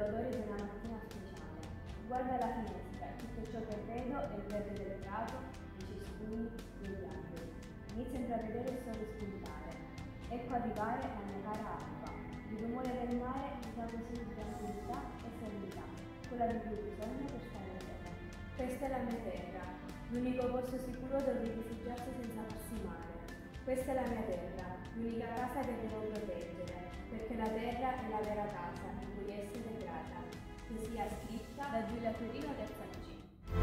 l'odore di una mattina speciale. Guardo alla finestra, tutto ciò che vedo è il verde del prato, i cespugli, degli alberi. Inizio a intravedere il sole spuntare. Ecco arrivare la mia cara Alba. Il rumore del mare mi dà così di tranquillità e serenità, quella di cui ho bisogno per stare a terra. Questa è la mia terra, l'unico posto sicuro dove rifugiarsi senza farsi male. Questa è la mia terra, l'unica casa che devo proteggere, perché la terra è la vera casa in cui essere grata. Che sia scritta da Giulia Turino del G.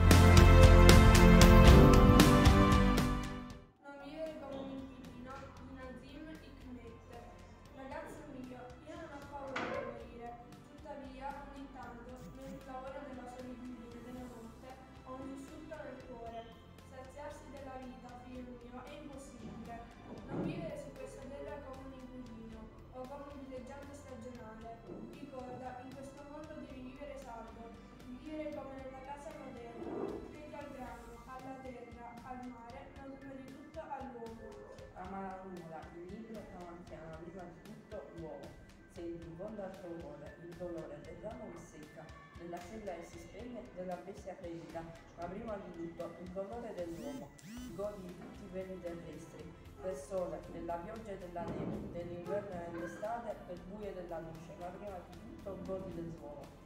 Non vivere come un inquilino di Nazim Hikmet. Ragazzo mio, io non ho paura di morire, tuttavia ogni tanto, nel lavoro della solitudine della notte, ho un sussulto nel cuore. Saziarsi della vita, figlio mio, è impossibile. Non vivere su questa terra come un inquilino o come un villeggiante stagionale. Ricorda, in questo mondo devi vivere salvo, vivere come nella casa materna. Credi al grano, alla terra, al mare, ma prima di tutto all'uomo. Ama la nuvola, il libro, la mantiana, prima di tutto l'uomo. Senti in fondo al tuo cuore il dolore del ramo che secca, della cella che si spegne, della bestia ferita, ma prima di tutto il dolore dell'uomo. Godi di tutti i beni terrestri, del sole, della pioggia e della neve, dell'inverno e dell'estate, del buio e della luce, ma prima di tutto godi del suolo.